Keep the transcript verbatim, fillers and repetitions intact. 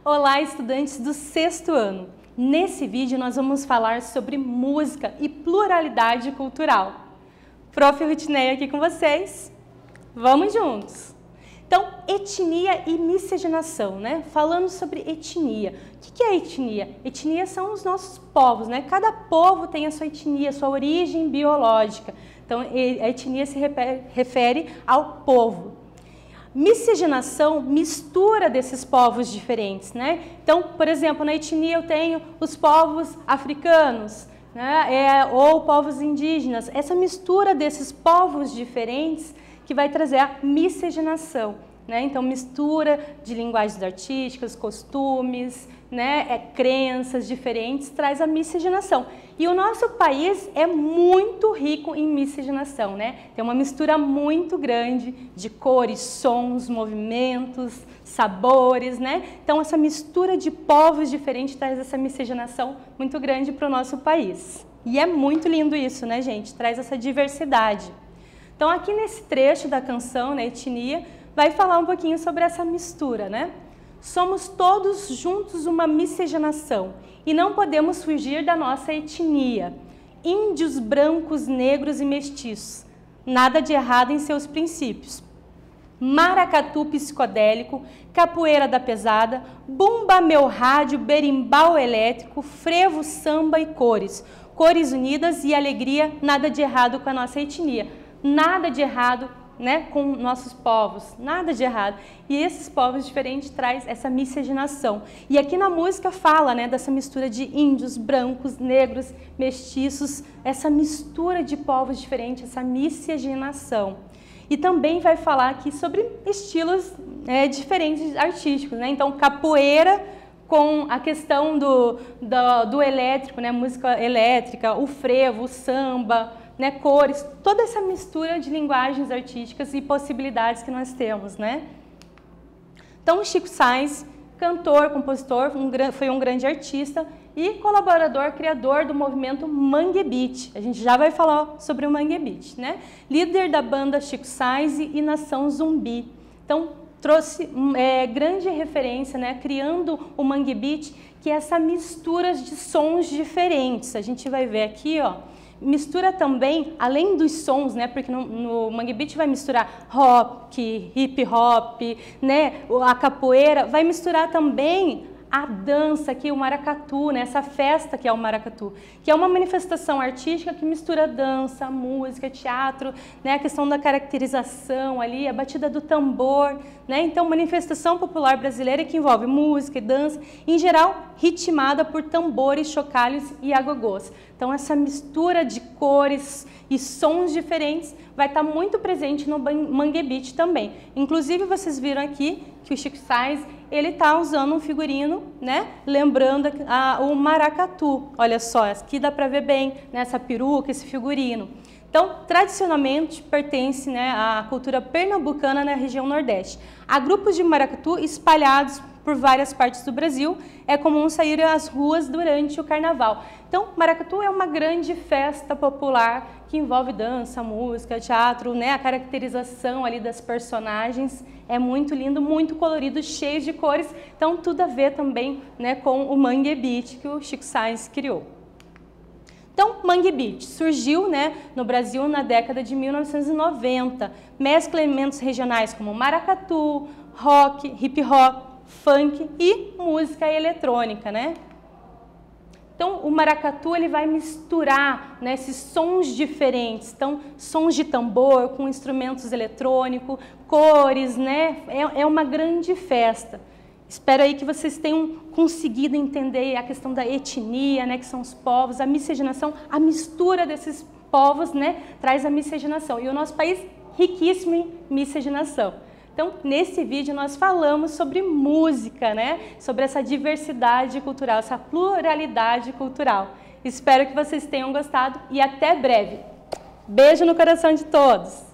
Olá, estudantes do sexto ano! Nesse vídeo nós vamos falar sobre música e pluralidade cultural. Prof Rutineia aqui com vocês. Vamos juntos! Então, etnia e miscigenação, né? Falando sobre etnia. O que é etnia? Etnia são os nossos povos, né? Cada povo tem a sua etnia, a sua origem biológica. Então, a etnia se refere ao povo. Miscigenação, mistura desses povos diferentes, né? Então, por exemplo, na etnia eu tenho os povos africanos, né? É, ou povos indígenas. Essa mistura desses povos diferentes que vai trazer a miscigenação, né? Então, mistura de linguagens artísticas, costumes, né? É, crenças diferentes, traz a miscigenação. E o nosso país é muito rico em miscigenação, né? Tem uma mistura muito grande de cores, sons, movimentos, sabores, né? Então, essa mistura de povos diferentes traz essa miscigenação muito grande para o nosso país. E é muito lindo isso, né, gente? Traz essa diversidade. Então, aqui nesse trecho da canção, né, Etnia, vai falar um pouquinho sobre essa mistura, né? Somos todos juntos uma miscigenação e não podemos fugir da nossa etnia. Índios, brancos, negros e mestiços. Nada de errado em seus princípios. Maracatu psicodélico, capoeira da pesada, bumba meu rádio, berimbau elétrico, frevo, samba e cores. Cores unidas e alegria, nada de errado com a nossa etnia. Nada de errado, né, com nossos povos, nada de errado. E esses povos diferentes traz essa miscigenação. E aqui na música fala, né, dessa mistura de índios, brancos, negros, mestiços, essa mistura de povos diferentes, essa miscigenação. E também vai falar aqui sobre estilos é, diferentes artísticos, né? Então, capoeira com a questão do, do, do elétrico, né, música elétrica, o frevo, o samba, né, cores, toda essa mistura de linguagens artísticas e possibilidades que nós temos, né? Então, o Chico Science, cantor, compositor, um, foi um grande artista e colaborador, criador do movimento Mangue Beat. A gente já vai falar sobre o Mangue Beat, né? Líder da banda Chico Science e Nação Zumbi. Então, trouxe é, grande referência, né, criando o Mangue Beat, que é essa mistura de sons diferentes. A gente vai ver aqui, ó, mistura também, além dos sons, né, porque no, no Mangue Beat vai misturar rock, hip hop, né, a capoeira, vai misturar também a dança aqui, o maracatu, né, essa festa que é o maracatu, que é uma manifestação artística que mistura dança, música, teatro, né, a questão da caracterização ali, a batida do tambor, né, então manifestação popular brasileira que envolve música e dança, em geral ritmada por tambores, chocalhos e agogôs. Então essa mistura de cores e sons diferentes vai estar muito presente no Mangue Beat também. Inclusive vocês viram aqui que o Chico Science, ele está usando um figurino, né, lembrando a, a, o maracatu. Olha só, aqui dá para ver bem, né, essa peruca, esse figurino. Então, tradicionalmente pertence, né, à cultura pernambucana na região Nordeste. Há grupos de maracatu espalhados por várias partes do Brasil. É comum sair às ruas durante o carnaval. Então, maracatu é uma grande festa popular que envolve dança, música, teatro, né, a caracterização ali das personagens. É muito lindo, muito colorido, cheio de cores. Então, tudo a ver também, né, com o Mangue Beat que o Chico Science criou. Então, Mangue Beat surgiu, né, no Brasil na década de mil novecentos e noventa. Mescla elementos regionais como maracatu, rock, hip hop, funk e música eletrônica, né? Então, o maracatu ele vai misturar, né, esses sons diferentes, então sons de tambor com instrumentos eletrônicos, cores, né? É, é uma grande festa. Espero aí que vocês tenham conseguido entender a questão da etnia, né, que são os povos, a miscigenação, a mistura desses povos, né, traz a miscigenação. E o nosso país riquíssimo em miscigenação. Então, nesse vídeo nós falamos sobre música, né? Sobre essa diversidade cultural, essa pluralidade cultural. Espero que vocês tenham gostado e até breve. Beijo no coração de todos!